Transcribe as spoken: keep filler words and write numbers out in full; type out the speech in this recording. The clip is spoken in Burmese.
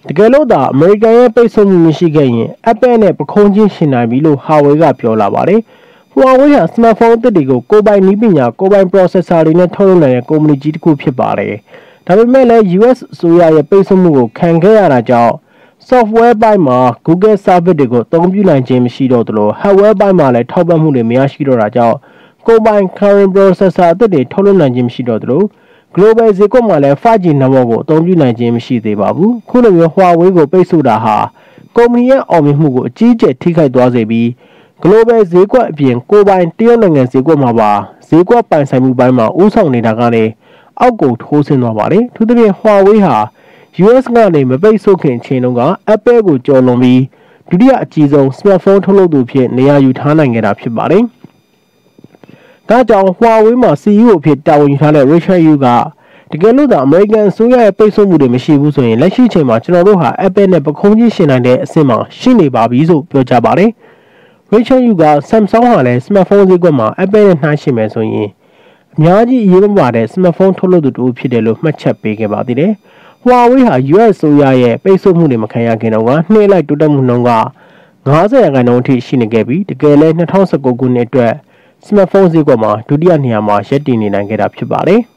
တကယ်လို့သာအမေရိကန်ရဲ့ပိတ်ဆို့မှုမရှိခဲ့ရင် Apple နဲ့ပခုံးချင်းရှင်နိုင်ပြီလို့ Huawei ကပြောလာပါတယ်။ Huawei ဟာ smartphone အသစ်တွေကိုကိုယ်ပိုင်နည်းပညာကိုယ်ပိုင် processor တွေနဲ့ထုတ်လုပ်နိုင်တဲ့ကုမ္ပဏီကြီးတစ်ခုဖြစ်ပါတယ်။ဒါပေမဲ့လည်း U S အစိုးရရဲ့ပိတ်ဆို့မှုကိုခံခဲ့ရတာကြောင့် software ပိုင်းမှာ Google service တွေကိုအသုံးပြုနိုင်ခြင်းမရှိတော့သလို hardware ပိုင်းမှာလည်းထောက်ပံ့မှုတွေမရရှိတော့တာကြောင့်ကိုယ်ပိုင် current processor အသစ်တွေထုတ်လုပ်နိုင်ခြင်းမရှိတော့သလို global ဈေးကွက်မှာလည်း five G network ကိုအသုံးပြုနိုင်ခြင်းမရှိသေးပါဘူး။ခုလိုမျိုး Huawei ကိုပိတ်ဆို့တာဟာကုမ္ပဏီရဲ့အောင်မြင်မှုကိုအကြီးအကျယ်ထိခိုက်သွားစေပြီး global ဈေးကွက်အပြင်ကိုယ်ပိုင်တရုတ်နိုင်ငံဈေးကွက်မှာပါဈေးကွက်ပိုင်ဆိုင်မှုပိုင်းမှာဥဆောင်နေတာကလည်းအောက်ကိုထိုးဆင်းသွားပါတယ်။ထို့သဖြင့် Huawei ဟာ U S ကနေမပိတ်ဆို့ခင်အချိန်တုန်းက Apple ကိုကျော်လွန်ပြီးဒုတိယအကြီးဆုံး smartphone ထုတ်လုပ်သူဖြစ်နေရာယူထားနိုင်ခဲ့တာဖြစ်ပါတယ်။ဒါကြောင့် Huawei မှာ C E O အဖြစ်တာဝန်ယူထားတဲ့ Richard Yu ကတကယ်လို့သာအမေရိကန်အစိုးရရဲ့ပိတ်ဆို့မှုတွေမရှိဘူးဆိုရင်လက်ရှိချိန်မှာကျွန်တော်တို့ဟာ Apple နဲ့ပခုံးကြီးရှင်နိုင်တဲ့အဆင့်မှာရှိနေပါပြီလို့ပြောကြားပါတယ်။ Richard Yu က Samsung ဟာလည်း smartphone ဈေးကွက်မှာ Apple နဲ့နှိုင်းယှဉ်မယ်ဆိုရင်အများကြီးအရေးမပါတဲ့ smartphone ထုတ်လုပ်သူတူဖြစ်တယ်လို့မှတ်ချက်ပေးခဲ့ပါသေးတယ်။ Huawei ဟာ U S အစိုးရရဲ့ပိတ်ဆို့မှုတွေမခံရခင်တော့ကနှိမ့်လိုက်တိုးတက်မှုနှုန်းကfiftyရာခိုင်နှုန်းအထိရှိနေခဲ့ပြီးတကယ်လဲtwenty nineteenခုနှစ်အတွက် smartphone ဈေးကွက်မှာဒုတိယနေရာမှာရပ်တည်နေနိုင်ခဲ့တာဖြစ်ပါတယ်။